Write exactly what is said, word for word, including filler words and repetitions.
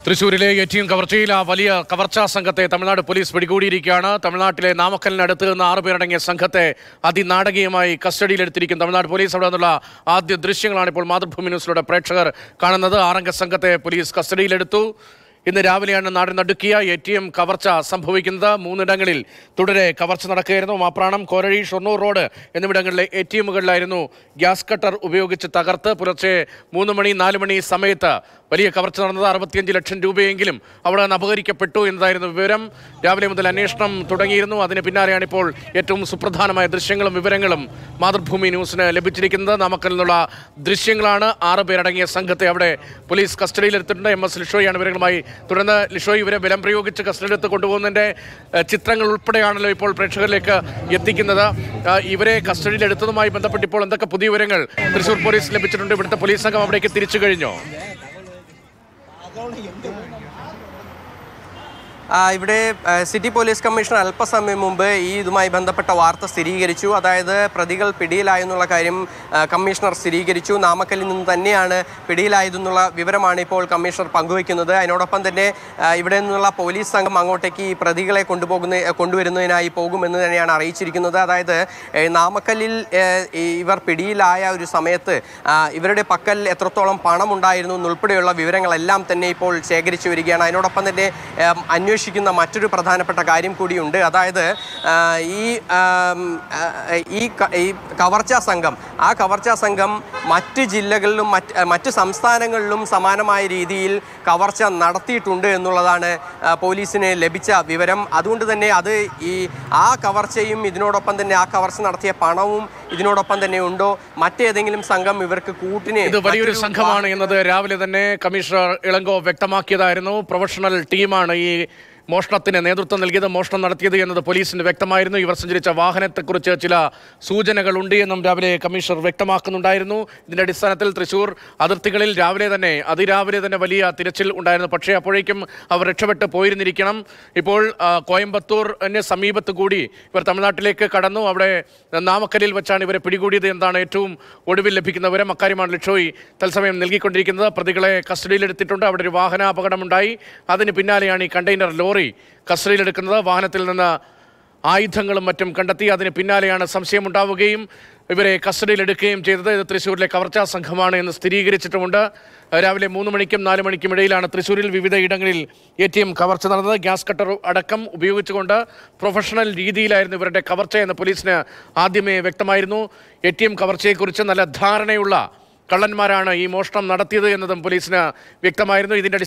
തൃശ്ശൂരിലെ A T M കവർച്ചയിൽ ആ വലിയ കവർച്ചാ സംഘത്തെ തമിഴ്നാട് പോലീസ് പിടികൂടിയിരിക്കുകയാണ്. തമിഴ്നാട്ടിലെ നാമക്കലിനടുത്ത് നിന്ന് ആറ് പേരടങ്ങിയ സംഘത്തെ അതിനാടകീയമായി കസ്റ്റഡിയിലെടുത്തിരിക്കും തമിഴ്നാട് പോലീസ്. അവിടെ നിന്നുള്ള ആദ്യ ദൃശ്യങ്ങളാണ് ഇപ്പോൾ മാതൃഭൂമി ന്യൂസിലൂടെ പ്രേക്ഷകർ കാണുന്നത്. ആറംഗ സംഘത്തെ പോലീസ് കസ്റ്റഡിയിലെടുത്തു. ഇന്ന് രാവിലെയാണ് നാടിന് നടുക്കിയ എ ടി എം കവർച്ച സംഭവിക്കുന്നത്. മൂന്നിടങ്ങളിൽ തുടരെ കവർച്ച നടക്കുകയായിരുന്നു. മാപ്രാണം, കോരഴി, ഷൊർണൂർ റോഡ് എന്നിവിടങ്ങളിലെ എ ടി എമ്മുകളിലായിരുന്നു ഗ്യാസ് കട്ടർ ഉപയോഗിച്ച് തകർത്ത് പുലർച്ചെ മൂന്ന് മണി നാല് മണി സമയത്ത് വലിയ കവർച്ച നടന്നത്. അറുപത്തിയഞ്ച് ലക്ഷം രൂപയെങ്കിലും അവിടെ നിന്ന് അപഹരിക്കപ്പെട്ടു എന്നതായിരുന്നു വിവരം. രാവിലെ മുതൽ അന്വേഷണം തുടങ്ങിയിരുന്നു. അതിന് പിന്നാലെയാണ് ഇപ്പോൾ ഏറ്റവും സുപ്രധാനമായ ദൃശ്യങ്ങളും വിവരങ്ങളും മാതൃഭൂമി ന്യൂസിന് ലഭിച്ചിരിക്കുന്നത്. നാമക്കലിൽ നിന്നുള്ള ദൃശ്യങ്ങളാണ്. ആറ് പേരടങ്ങിയ സംഘത്തെ അവിടെ പോലീസ് കസ്റ്റഡിയിലെടുത്തിട്ടുണ്ട്. എം എസ് ലിഷോയാണ് വിവരങ്ങളുമായി. തുടർന്ന് ലിഷോയ്, ഇവരെ ബലം പ്രയോഗിച്ച് കസ്റ്റഡിയിലെടുത്ത് കൊണ്ടുപോകുന്നതിൻ്റെ ചിത്രങ്ങൾ ഉൾപ്പെടെയാണല്ലോ ഇപ്പോൾ പ്രേക്ഷകരിലേക്ക് എത്തിക്കുന്നത്. ഇവരെ കസ്റ്റഡിയിലെടുത്തതുമായി ബന്ധപ്പെട്ട് ഇപ്പോൾ എന്തൊക്കെ പുതിയ വിവരങ്ങൾ തൃശ്ശൂർ പോലീസ് ലഭിച്ചിട്ടുണ്ട്? ഇവിടുത്തെ പോലീസ് സംഘം അവിടേക്ക് തിരിച്ചു കഴിഞ്ഞോ? ഇവിടെ സിറ്റി പോലീസ് കമ്മീഷണർ അല്പസമയം മുമ്പ് ഈ ഇതുമായി ബന്ധപ്പെട്ട വാർത്ത സ്ഥിരീകരിച്ചു. അതായത് പ്രതികൾ പിടിയിലായെന്നുള്ള കാര്യം കമ്മീഷണർ സ്ഥിരീകരിച്ചു. നാമക്കലിൽ നിന്ന് തന്നെയാണ് പിടിയിലായതെന്നുള്ള വിവരമാണ് ഇപ്പോൾ കമ്മീഷണർ പങ്കുവയ്ക്കുന്നത്. അതിനോടൊപ്പം തന്നെ ഇവിടെ നിന്നുള്ള പോലീസ് സംഘം അങ്ങോട്ടേക്ക് ഈ പ്രതികളെ കൊണ്ടുപോകുന്ന കൊണ്ടുവരുന്നതിനായി പോകുമെന്ന് തന്നെയാണ് അറിയിച്ചിരിക്കുന്നത്. അതായത് നാമക്കല്ലിൽ ഇവർ പിടിയിലായ ഒരു സമയത്ത് ഇവരുടെ പക്കൽ എത്രത്തോളം പണം ഉണ്ടായിരുന്നു എന്നുൾപ്പെടെയുള്ള വിവരങ്ങളെല്ലാം തന്നെ ഇപ്പോൾ ശേഖരിച്ചു വരികയാണ്. അതിനോടൊപ്പം തന്നെ അന്വേഷണം ിക്കുന്ന മറ്റൊരു പ്രധാനപ്പെട്ട കാര്യം കൂടിയുണ്ട്. അതായത് ഈ ഈ കവർച്ചാ സംഘം ആ കവർച്ചാ സംഘം മറ്റ് ജില്ലകളിലും മറ്റ് മറ്റ് സംസ്ഥാനങ്ങളിലും സമാനമായ രീതിയിൽ കവർച്ച നടത്തിയിട്ടുണ്ട് എന്നുള്ളതാണ് പോലീസിന് ലഭിച്ച വിവരം. അതുകൊണ്ട് തന്നെ അത് ഈ ആ കവർച്ചയും ഇതിനോടൊപ്പം തന്നെ ആ കവർച്ച നടത്തിയ പണവും ഇതിനോടൊപ്പം തന്നെ ഉണ്ടോ, മറ്റേതെങ്കിലും സംഘം ഇവർക്ക് കൂട്ടിന് ഇത് വലിയൊരു സംഘമാണ് എന്നത് രാവിലെ തന്നെ കമ്മീഷണർ ഇളങ്കോ വ്യക്തമാക്കിയതായിരുന്നു. പ്രൊഫഷണൽ ടീമാണ് ഈ മോഷണത്തിന് നേതൃത്വം നൽകിയത്, മോഷണം നടത്തിയത് എന്നത് പോലീസിന് വ്യക്തമായിരുന്നു. ഇവർ സഞ്ചരിച്ച വാഹനത്തെക്കുറിച്ച് ചില സൂചനകളുണ്ട് എന്നും രാവിലെ കമ്മീഷണർ വ്യക്തമാക്കുന്നുണ്ടായിരുന്നു. ഇതിൻ്റെ അടിസ്ഥാനത്തിൽ തൃശ്ശൂർ അതിർത്തികളിൽ രാവിലെ തന്നെ അതിരാവിലെ തന്നെ വലിയ തിരച്ചിൽ ഉണ്ടായിരുന്നു. പക്ഷേ അപ്പോഴേക്കും അവർ രക്ഷപ്പെട്ട് പോയിരുന്നിരിക്കണം. ഇപ്പോൾ കോയമ്പത്തൂരിന് സമീപത്ത് കൂടി ഇവർ തമിഴ്നാട്ടിലേക്ക് കടന്നു. അവിടെ നാമക്കലിൽ വെച്ചാണ് ഇവരെ പിടികൂടിയത് എന്നാണ് ഏറ്റവും ഒടുവിൽ ലഭിക്കുന്ന വിവരം. അക്കാര്യമാണ് ലിഷോയ് തത്സമയം നൽകിക്കൊണ്ടിരിക്കുന്നത്. പ്രതികളെ കസ്റ്റഡിയിലെടുത്തിട്ടുണ്ട്. അവിടെ ഒരു വാഹനാപകടമുണ്ടായി. അതിന് പിന്നാലെയാണ് ഈ കണ്ടെയ്നർ ലോറി കസ്റ്റഡിയിലെടുക്കുന്നത്. വാഹനത്തിൽ നിന്ന് ആയുധങ്ങളും മറ്റും കണ്ടെത്തി. അതിന് പിന്നാലെയാണ് സംശയമുണ്ടാവുകയും ഇവരെ കസ്റ്റഡിയിലെടുക്കുകയും ചെയ്തത്. ഇത് തൃശ്ശൂരിലെ കവർച്ചാ സംഘമാണ് എന്ന് സ്ഥിരീകരിച്ചിട്ടുമുണ്ട്. രാവിലെ മൂന്ന് മണിക്കും നാല് മണിക്കും ഇടയിലാണ് തൃശ്ശൂരിൽ വിവിധ ഇടങ്ങളിൽ എ ടി എം കവർച്ച നടന്നത്. ഗ്യാസ് കട്ടർ അടക്കം ഉപയോഗിച്ചുകൊണ്ട് പ്രൊഫഷണൽ രീതിയിലായിരുന്നു ഇവരുടെ കവർച്ച എന്ന് പോലീസിന് ആദ്യമേ വ്യക്തമായിരുന്നു. എ ടി എം കവർച്ചയെക്കുറിച്ച് നല്ല ധാരണയുള്ള കള്ളന്മാരാണ് ഈ മോഷണം നടത്തിയത് എന്നതും പോലീസിന് വ്യക്തമായിരുന്നു. ഇതിൻ്റെ